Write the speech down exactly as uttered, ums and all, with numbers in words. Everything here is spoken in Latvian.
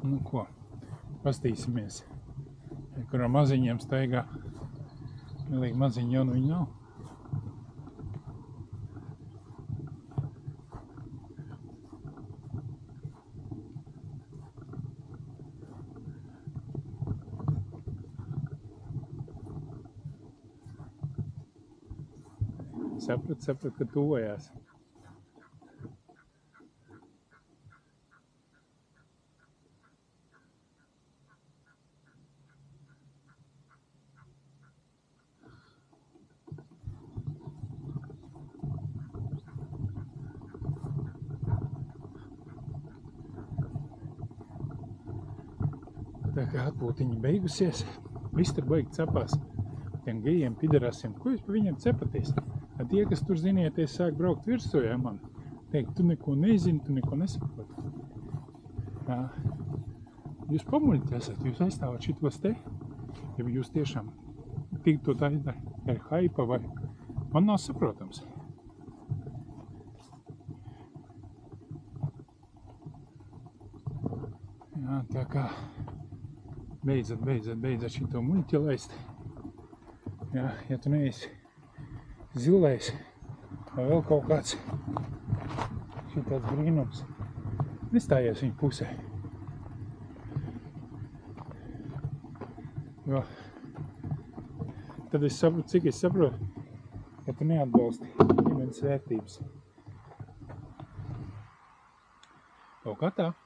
Nu ko, pastīsimies, kurā maziņiem staigā. Milīgi maziņi jau nu viņi nav. Saprat, saprat, ka tuvojās. Tā kā atpūtiņa beigusies, viss tur baigi cepās. Tiem gejiem, piderasiem, ko jūs pa viņiem cepaties? Tie, kas tur zinieties, sāk braukt virsū, ja man teikt, tu neko nezini, tu neko nesaproti. Jā. Jūs pamuļķi esat, jūs aizstāvat šitos te, ja jūs tiešām tik to taisdara ar haipa vai man nav saprotams. Jā, tā kā beidzat, beidzat, beidzat šito muļķi laist. Jā, ja tu neesi zilais vai vēl kaut kāds šitāds brīnums, nestājies viņa pusē. Jo tad es saprotu, cik es saprotu, ka tu neatbalsti ģimenes vērtības. Kaut kā tā.